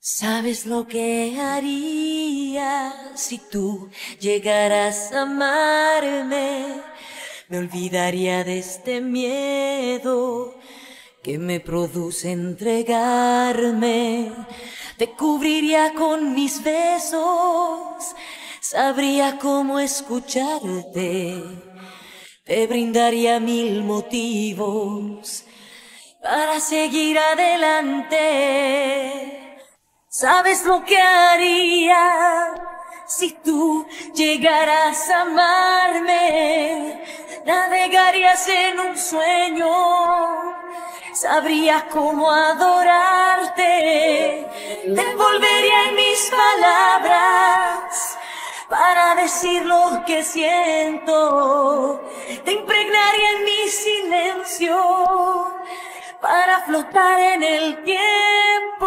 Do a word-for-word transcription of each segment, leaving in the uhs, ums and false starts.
¿Sabes lo que haría si tú llegaras a amarme? Me olvidaría de este miedo que me produce entregarme. Te cubriría con mis besos, sabría cómo escucharte. Te brindaría mil motivos para seguir adelante. ¿Sabes lo que haría si tú llegaras a amarme? Navegarías en un sueño, sabría cómo adorarte. Te envolvería en mis palabras para decir lo que siento. Te impregnaría en mi silencio para flotar en el tiempo.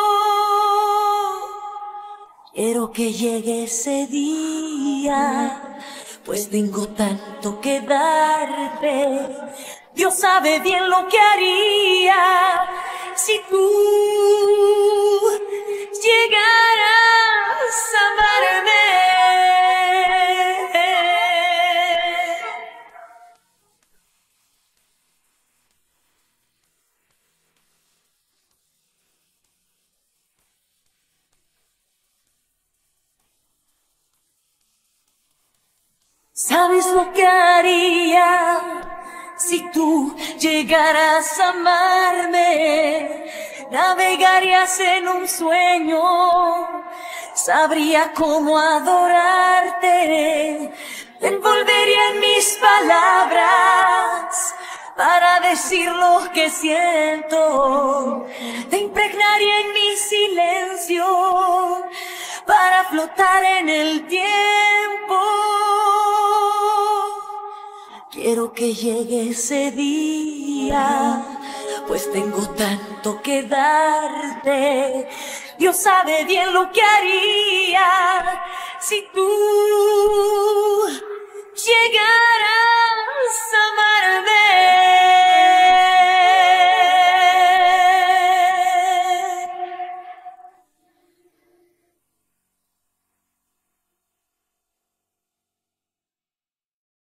Quiero que llegue ese día, pues tengo tanto que darte. Dios sabe bien lo que haría si tú llegaras a amarme. ¿Sabes lo que haría si tú llegaras a amarme? Navegarías en un sueño, sabría cómo adorarte. Te envolvería en mis palabras para decir lo que siento. Te impregnaría en mi silencio para flotar en el tiempo. Quiero que llegue ese día, pues tengo tanto que darte. Dios sabe bien lo que haría si tú